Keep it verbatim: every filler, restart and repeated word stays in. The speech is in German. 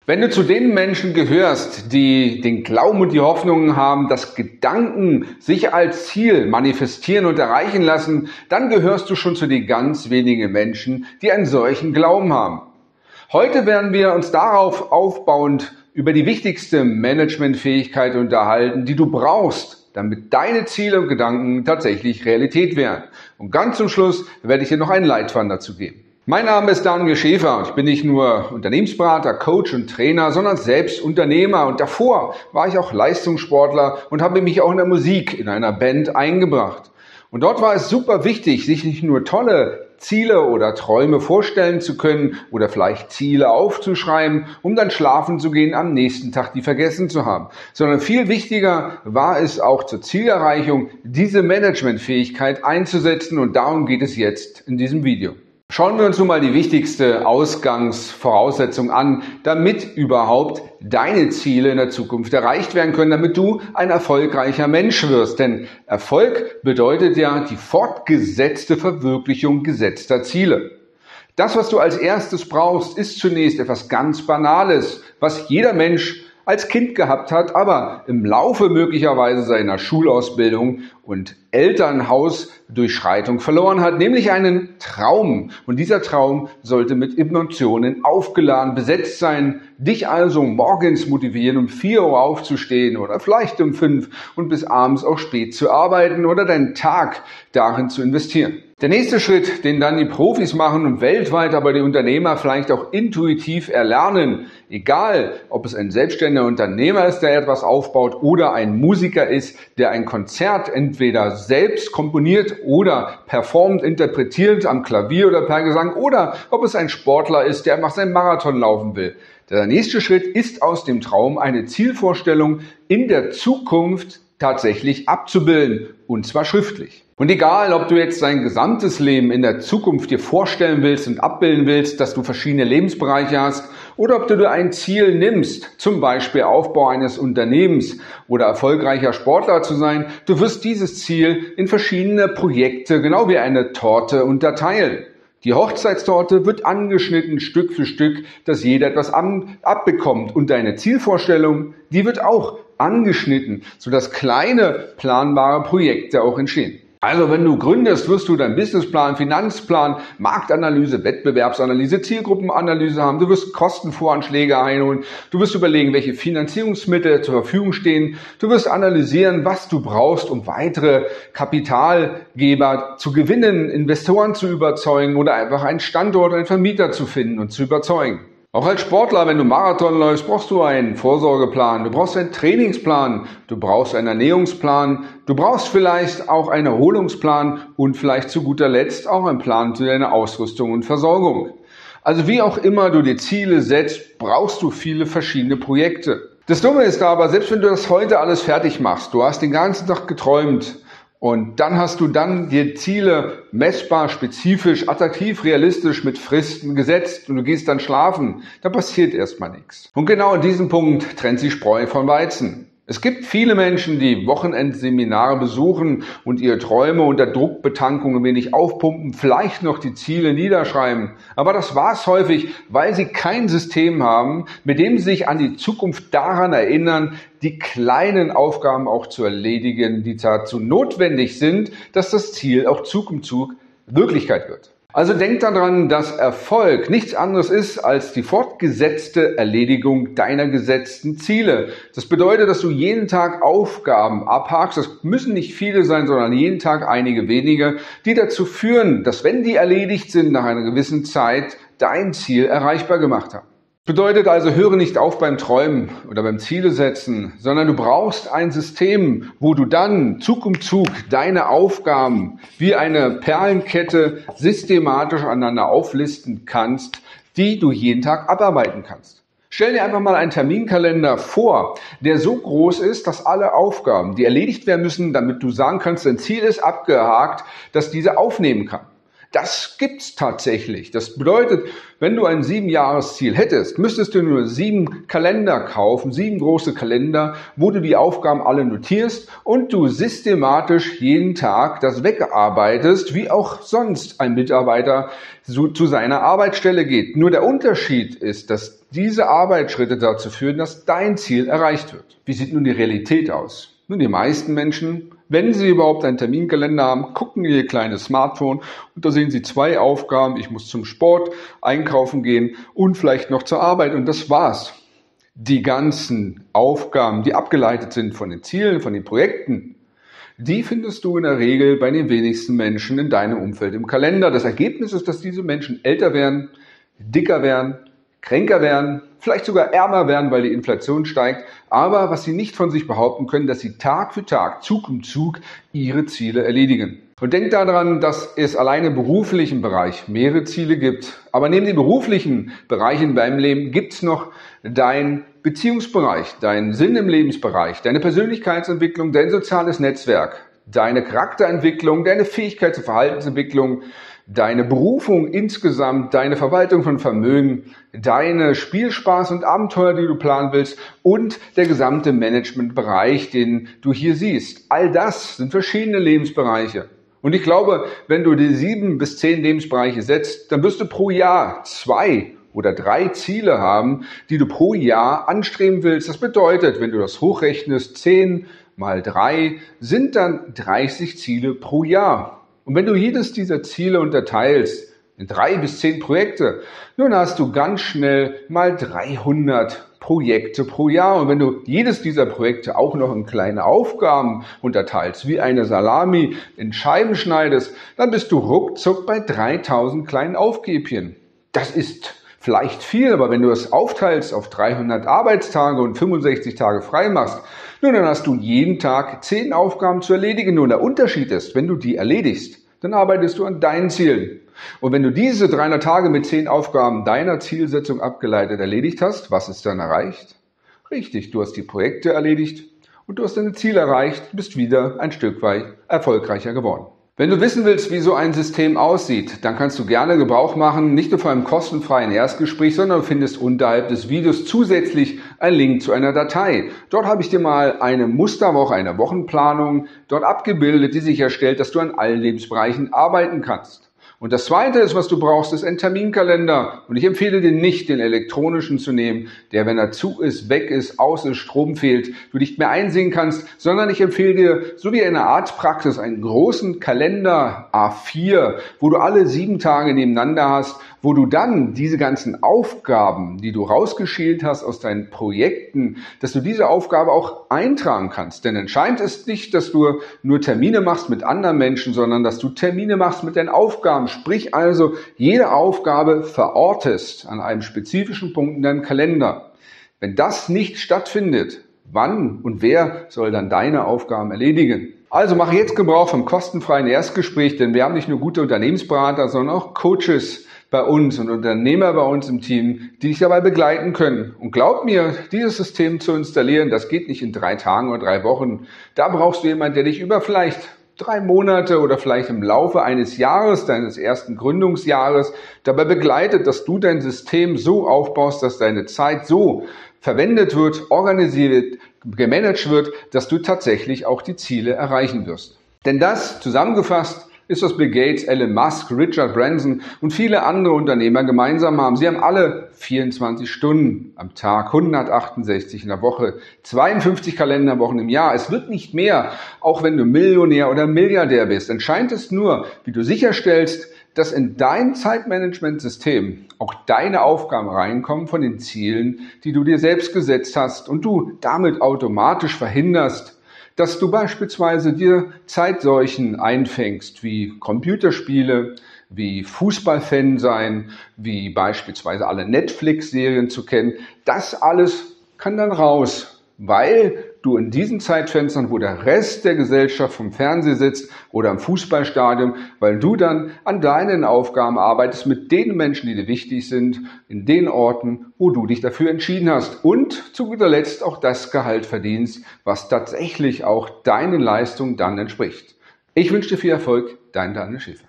Wenn du zu den Menschen gehörst, die den Glauben und die Hoffnungen haben, dass Gedanken sich als Ziel manifestieren und erreichen lassen, dann gehörst du schon zu den ganz wenigen Menschen, die einen solchen Glauben haben. Heute werden wir uns darauf aufbauend über die wichtigste Managementfähigkeit unterhalten, die du brauchst, damit deine Ziele und Gedanken tatsächlich Realität werden. Und ganz zum Schluss werde ich dir noch einen Leitfaden dazu geben. Mein Name ist Daniel Schäfer und ich bin nicht nur Unternehmensberater, Coach und Trainer, sondern selbst Unternehmer. Und davor war ich auch Leistungssportler und habe mich auch in der Musik in einer Band eingebracht. Und dort war es super wichtig, sich nicht nur tolle Ziele oder Träume vorstellen zu können oder vielleicht Ziele aufzuschreiben, um dann schlafen zu gehen, am nächsten Tag die vergessen zu haben. Sondern viel wichtiger war es auch zur Zielerreichung, diese Managementfähigkeit einzusetzen, und darum geht es jetzt in diesem Video. Schauen wir uns nun mal die wichtigste Ausgangsvoraussetzung an, damit überhaupt deine Ziele in der Zukunft erreicht werden können, damit du ein erfolgreicher Mensch wirst. Denn Erfolg bedeutet ja die fortgesetzte Verwirklichung gesetzter Ziele. Das, was du als erstes brauchst, ist zunächst etwas ganz Banales, was jeder Mensch als Kind gehabt hat, aber im Laufe möglicherweise seiner Schulausbildung und Elternhausdurchschreitung verloren hat, nämlich einen Traum. Und dieser Traum sollte mit Emotionen aufgeladen, besetzt sein, dich also morgens motivieren, um vier Uhr aufzustehen oder vielleicht um fünf und bis abends auch spät zu arbeiten oder deinen Tag darin zu investieren. Der nächste Schritt, den dann die Profis machen und weltweit aber die Unternehmer vielleicht auch intuitiv erlernen, egal ob es ein selbstständiger Unternehmer ist, der etwas aufbaut, oder ein Musiker ist, der ein Konzert entweder selbst komponiert oder performt, interpretiert am Klavier oder per Gesang, oder ob es ein Sportler ist, der einfach seinen Marathon laufen will. Der nächste Schritt ist, aus dem Traum eine Zielvorstellung in der Zukunft tatsächlich abzubilden, und zwar schriftlich. Und egal, ob du jetzt dein gesamtes Leben in der Zukunft dir vorstellen willst und abbilden willst, dass du verschiedene Lebensbereiche hast, oder ob du dir ein Ziel nimmst, zum Beispiel Aufbau eines Unternehmens oder erfolgreicher Sportler zu sein, du wirst dieses Ziel in verschiedene Projekte, genau wie eine Torte, unterteilen. Die Hochzeitstorte wird angeschnitten Stück für Stück, dass jeder etwas abbekommt, und deine Zielvorstellung, die wird auch angeschnitten, sodass kleine planbare Projekte auch entstehen. Also wenn du gründest, wirst du deinen Businessplan, Finanzplan, Marktanalyse, Wettbewerbsanalyse, Zielgruppenanalyse haben. Du wirst Kostenvoranschläge einholen. Du wirst überlegen, welche Finanzierungsmittel zur Verfügung stehen. Du wirst analysieren, was du brauchst, um weitere Kapitalgeber zu gewinnen, Investoren zu überzeugen oder einfach einen Standort, einen Vermieter zu finden und zu überzeugen. Auch als Sportler, wenn du Marathon läufst, brauchst du einen Vorsorgeplan, du brauchst einen Trainingsplan, du brauchst einen Ernährungsplan, du brauchst vielleicht auch einen Erholungsplan und vielleicht zu guter Letzt auch einen Plan für deine Ausrüstung und Versorgung. Also wie auch immer du dir Ziele setzt, brauchst du viele verschiedene Projekte. Das Dumme ist aber, selbst wenn du das heute alles fertig machst, du hast den ganzen Tag geträumt, und dann hast du dann dir Ziele messbar, spezifisch, attraktiv, realistisch mit Fristen gesetzt, und du gehst dann schlafen, da passiert erstmal nichts. Und genau in diesem Punkt trennt sich Spreu von Weizen. Es gibt viele Menschen, die Wochenendseminare besuchen und ihre Träume unter Druckbetankung ein wenig aufpumpen, vielleicht noch die Ziele niederschreiben. Aber das war's häufig, weil sie kein System haben, mit dem sie sich an die Zukunft daran erinnern, die kleinen Aufgaben auch zu erledigen, die dazu notwendig sind, dass das Ziel auch Zug um Zug Wirklichkeit wird. Also denk daran, dass Erfolg nichts anderes ist als die fortgesetzte Erledigung deiner gesetzten Ziele. Das bedeutet, dass du jeden Tag Aufgaben abhakst. Das müssen nicht viele sein, sondern jeden Tag einige wenige, die dazu führen, dass, wenn die erledigt sind, nach einer gewissen Zeit dein Ziel erreichbar gemacht haben. Bedeutet also, höre nicht auf beim Träumen oder beim Ziele setzen, sondern du brauchst ein System, wo du dann Zug um Zug deine Aufgaben wie eine Perlenkette systematisch aneinander auflisten kannst, die du jeden Tag abarbeiten kannst. Stell dir einfach mal einen Terminkalender vor, der so groß ist, dass alle Aufgaben, die erledigt werden müssen, damit du sagen kannst, dein Ziel ist abgehakt, dass diese aufnehmen kann. Das gibt's tatsächlich. Das bedeutet, wenn du ein Siebenjahresziel hättest, müsstest du nur sieben Kalender kaufen, sieben große Kalender, wo du die Aufgaben alle notierst und du systematisch jeden Tag das wegarbeitest, wie auch sonst ein Mitarbeiter zu, zu seiner Arbeitsstelle geht. Nur der Unterschied ist, dass diese Arbeitsschritte dazu führen, dass dein Ziel erreicht wird. Wie sieht nun die Realität aus? Nun, die meisten Menschen, wenn sie überhaupt einen Terminkalender haben, gucken in ihr kleines Smartphone und da sehen sie zwei Aufgaben. Ich muss zum Sport, einkaufen gehen und vielleicht noch zur Arbeit und das war's. Die ganzen Aufgaben, die abgeleitet sind von den Zielen, von den Projekten, die findest du in der Regel bei den wenigsten Menschen in deinem Umfeld im Kalender. Das Ergebnis ist, dass diese Menschen älter werden, dicker werden, kränker werden, vielleicht sogar ärmer werden, weil die Inflation steigt. Aber was sie nicht von sich behaupten können, dass sie Tag für Tag, Zug um Zug ihre Ziele erledigen. Und denk daran, dass es allein im beruflichen Bereich mehrere Ziele gibt. Aber neben den beruflichen Bereichen in deinem Leben gibt es noch deinen Beziehungsbereich, deinen Sinn im Lebensbereich, deine Persönlichkeitsentwicklung, dein soziales Netzwerk, deine Charakterentwicklung, deine Fähigkeits- und Verhaltensentwicklung, deine Berufung insgesamt, deine Verwaltung von Vermögen, deine Spielspaß und Abenteuer, die du planen willst und der gesamte Managementbereich, den du hier siehst. All das sind verschiedene Lebensbereiche. Und ich glaube, wenn du die sieben bis zehn Lebensbereiche setzt, dann wirst du pro Jahr zwei oder drei Ziele haben, die du pro Jahr anstreben willst. Das bedeutet, wenn du das hochrechnest, zehn mal drei sind dann dreißig Ziele pro Jahr. Und wenn du jedes dieser Ziele unterteilst in drei bis zehn Projekte, nun hast du ganz schnell mal dreihundert Projekte pro Jahr. Und wenn du jedes dieser Projekte auch noch in kleine Aufgaben unterteilst, wie eine Salami in Scheiben schneidest, dann bist du ruckzuck bei dreitausend kleinen Aufgäbchen. Das ist vielleicht viel, aber wenn du es aufteilst auf dreihundert Arbeitstage und fünfundsechzig Tage frei machst, nun, dann hast du jeden Tag zehn Aufgaben zu erledigen. Nur der Unterschied ist, wenn du die erledigst, dann arbeitest du an deinen Zielen. Und wenn du diese dreihundert Tage mit zehn Aufgaben deiner Zielsetzung abgeleitet erledigt hast, was ist dann erreicht? Richtig, du hast die Projekte erledigt und du hast deine Ziele erreicht, bist wieder ein Stück weit erfolgreicher geworden. Wenn du wissen willst, wie so ein System aussieht, dann kannst du gerne Gebrauch machen, nicht nur von einem kostenfreien Erstgespräch, sondern du findest unterhalb des Videos zusätzlich einen Link zu einer Datei. Dort habe ich dir mal eine Musterwoche, eine Wochenplanung dort abgebildet, die sicherstellt, dass du an allen Lebensbereichen arbeiten kannst. Und das Zweite ist, was du brauchst, ist ein Terminkalender. Und ich empfehle dir nicht, den elektronischen zu nehmen, der, wenn er zu ist, weg ist, aus ist, Strom fehlt, du nicht mehr einsehen kannst, sondern ich empfehle dir, so wie eine Arztpraxis, einen großen Kalender A vier, wo du alle sieben Tage nebeneinander hast, wo du dann diese ganzen Aufgaben, die du rausgeschält hast aus deinen Projekten, dass du diese Aufgabe auch eintragen kannst. Denn entscheidend ist nicht, dass du nur Termine machst mit anderen Menschen, sondern dass du Termine machst mit deinen Aufgaben. Sprich also, jede Aufgabe verortest an einem spezifischen Punkt in deinem Kalender. Wenn das nicht stattfindet, wann und wer soll dann deine Aufgaben erledigen? Also mache jetzt Gebrauch vom kostenfreien Erstgespräch, denn wir haben nicht nur gute Unternehmensberater, sondern auch Coaches bei uns und Unternehmer bei uns im Team, die dich dabei begleiten können. Und glaub mir, dieses System zu installieren, das geht nicht in drei Tagen oder drei Wochen. Da brauchst du jemanden, der dich über vielleicht drei Monate oder vielleicht im Laufe eines Jahres, deines ersten Gründungsjahres, dabei begleitet, dass du dein System so aufbaust, dass deine Zeit so verwendet wird, organisiert wird, gemanagt wird, dass du tatsächlich auch die Ziele erreichen wirst. Denn das, zusammengefasst, ist, was Bill Gates, Elon Musk, Richard Branson und viele andere Unternehmer gemeinsam haben. Sie haben alle vierundzwanzig Stunden am Tag, hundertachtundsechzig in der Woche, zweiundfünfzig Kalenderwochen im Jahr. Es wird nicht mehr, auch wenn du Millionär oder Milliardär bist. Entscheidend ist nur, wie du sicherstellst, dass in dein Zeitmanagementsystem auch deine Aufgaben reinkommen von den Zielen, die du dir selbst gesetzt hast und du damit automatisch verhinderst, dass du beispielsweise dir Zeitseuchen einfängst, wie Computerspiele, wie Fußballfan sein, wie beispielsweise alle Netflix-Serien zu kennen. Das alles kann dann raus, weil du in diesen Zeitfenstern, wo der Rest der Gesellschaft vom Fernseher sitzt oder im Fußballstadion, weil du dann an deinen Aufgaben arbeitest mit den Menschen, die dir wichtig sind, in den Orten, wo du dich dafür entschieden hast und zu guter Letzt auch das Gehalt verdienst, was tatsächlich auch deinen Leistungen dann entspricht. Ich wünsche dir viel Erfolg, dein Daniel Schäfer.